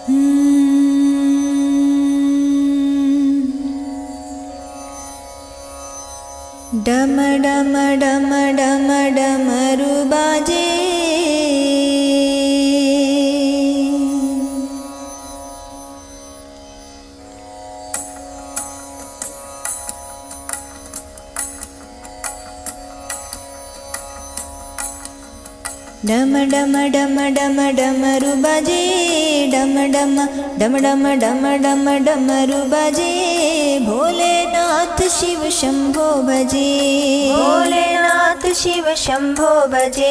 डम डम डम डम डमरू बाजे, डम डम डम डम डमरू बाजे, डम डम डम डम डम डम डमरू बाजे। भोलेनाथ शिव शंभो भजे, भोलेनाथ शिव शंभो भजे।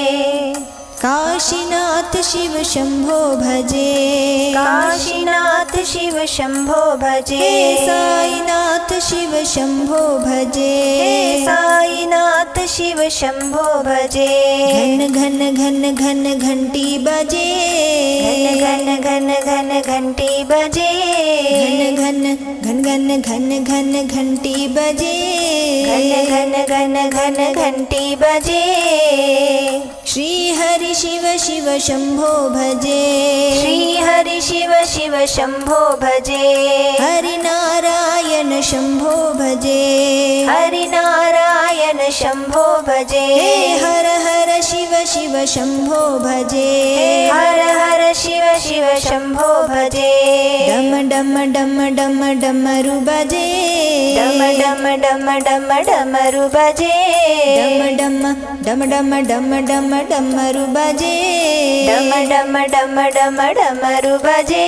काशीनाथ शिव शंभो भजे, काशीनाथ शिव शंभो भजे। साईनाथ शिव शंभो भजे, साईनाथ शिव शंभो भजे। घन घन घन घन घंटी बजे, घन घन घन घन घंटी बजे। घन घन घन घन घन घन घंटी बजे, घन घन घन घन घंटी बजे। श्री हरि शिव शिव शंभो भजे, श्री हरि शिव शिव शंभो भजे। हरि नारायण शंभो भजे, हरि नारायण शंभो भजे। हर हर शिव शिव शंभो भजे, हर हर शिव शिव शंभो भजे। डम डम डम डम डमरू बजे, डम डम डम डम डमरू बजे। डम डम डम डम डम डम डमरू बजे, डम डम डम डम डमरू बजे।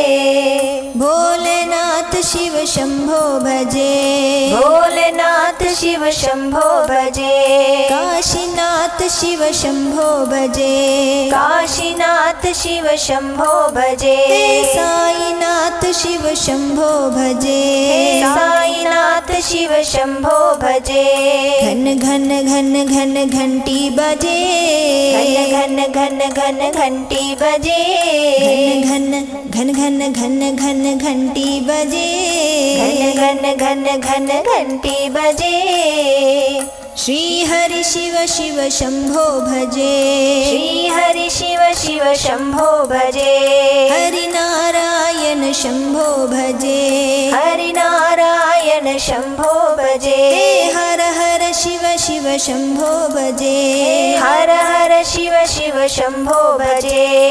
भोलेनाथ शिव शंभो भजे, भोलेनाथ शिव शंभो भजे। काशीनाथ शिव शंभो भजे, काशीनाथ शिव शंभो भजे। साईनाथ शिव शंभो भजे, साईनाथ शिव शंभो भजे। घन घन घन घन घंटी बजे, घन घन घन घन घंटी बजे। घन घन घन घन घन घंटी बजे, घन घन घन घन घंटी बजे। श्री हरि शिव शिव शंभो भजे, श्री हरि शिव शिव शंभो भजे। हरि नारायण शंभो भजे, हरि नारायण शंभो भजे। हर हर शिव शिव शंभो भजे, हर हर शिव शिव शंभो भजे।